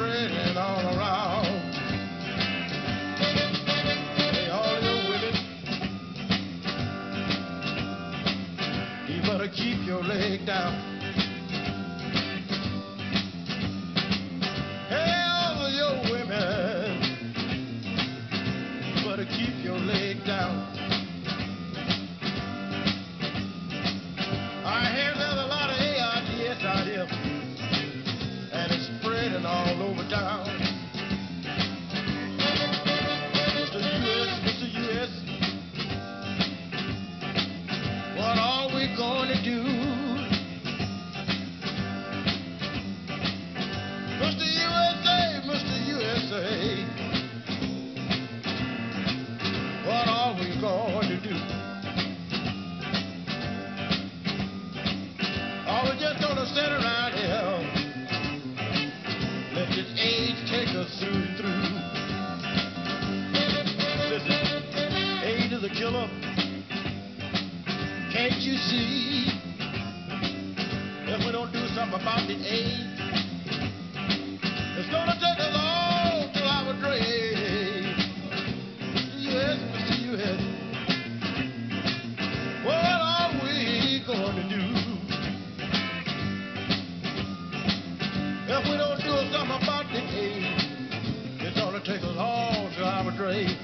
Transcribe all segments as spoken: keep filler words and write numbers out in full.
spreading all around. Hey, all your women, you better keep your leg down. Hey, all of your women, you better keep your leg down. I hear there's a lot of A R D S out here, and it's spreading all over town. Mister U S, Mister U S, what are we going to do? Mister U S A, Mister U S A, what are we going to do? Are we just gonna sit around here, let this age take us through and through? Listen, age is a killer, can't you see? If we don't do something about the age, it's gonna take us all to our grave. Mister U S, Mister U S, what are we gonna do? If we don't do something about the age, it's gonna take us all to our grave.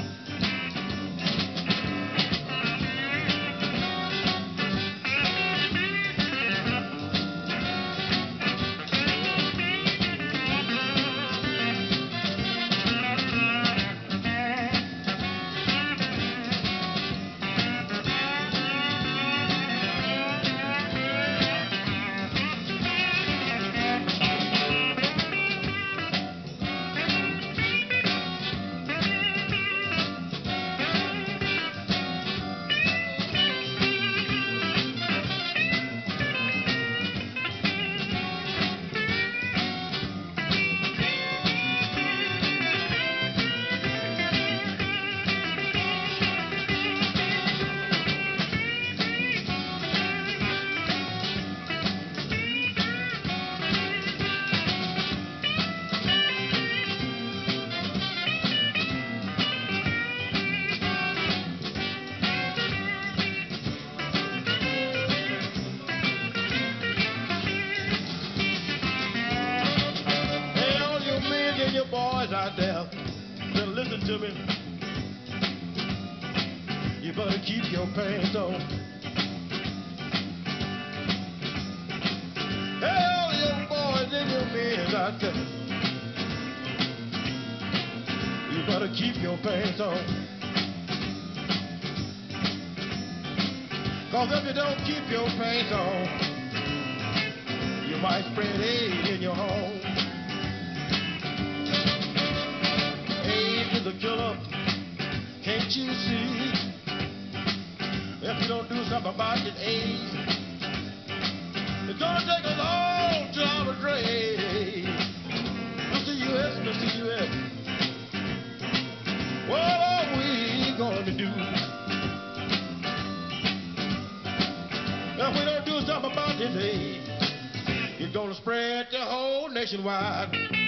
Out there, then listen to me. You better keep your pants on. Hey, all your boys and your men out there, you better keep your pants on. Cause if you don't keep your pants on, you might spread AIDS in your home. The killer, can't you see? If you don't do something about this age, it's gonna take us all to our grave. Mister U S, Mister U S, what are we gonna do? If we don't do something about this age, it's gonna spread the whole nationwide.